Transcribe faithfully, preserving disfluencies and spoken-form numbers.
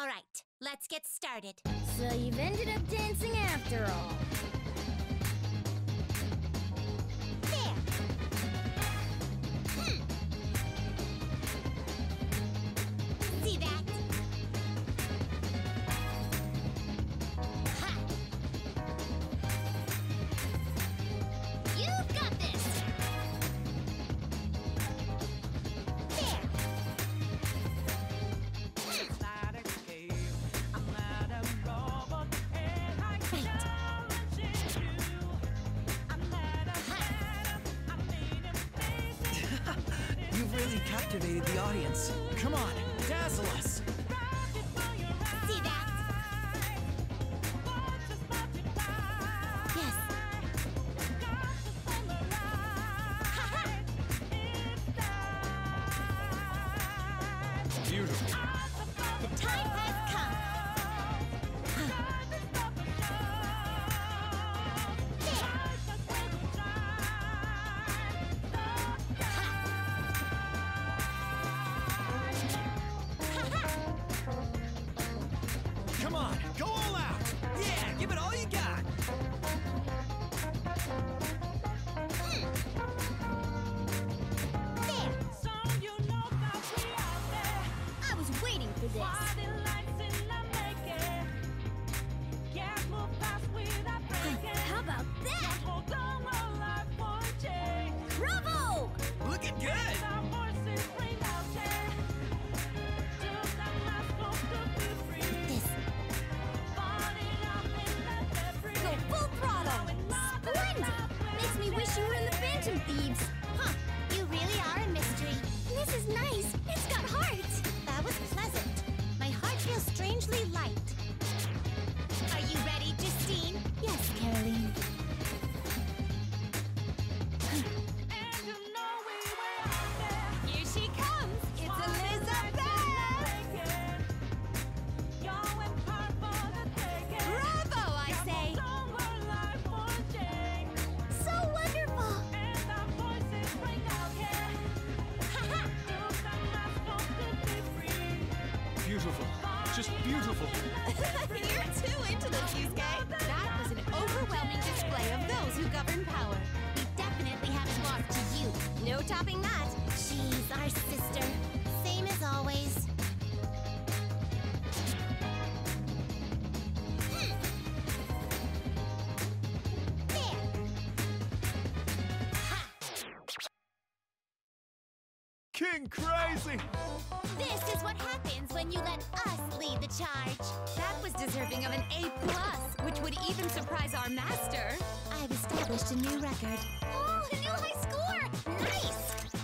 right, let's get started. So you've ended up dancing after all. There. Hmm. See that? Ha! You've got this! There! It's not a game. I'm not a robot, and I challenge you. I'm not a man. I'm needing faces. You've really captivated the audience. Come on, dazzle us! See that? Yes. Beautiful. The time has come. Come on, go all out! Yeah, give it all you got! There. So you know that we out there. I was waiting for this. Body lights in the making. Can't move fast without breaking. How about that? Hold on while I want change. Bravo! Looking good! The voices ring out there. Just a last hope to be free. This. Falling up in the debris. Go full throttle! Splendid! Makes me wish you were in the Phantom Thieves. Huh. You really are a mystery. This is nice. It's got heart. That was pleasant. My heart feels strangely light. Are you ready, Justine? Yes, Caroline. And you know we were out there. Here she comes. It's Elizabeth! Bravo, I say. So wonderful! Beautiful. Just beautiful. You're too into the cheesecake. That was an overwhelming display of those who govern power. We definitely haven't lost to you. No topping that. She's our sister. Same as always. Hmm. There. Ha! King Crazy! This is what happens when you let us lead the charge. That was deserving of an A plus, which would even surprise our master. I've established a new record. Oh, a new high score! Nice!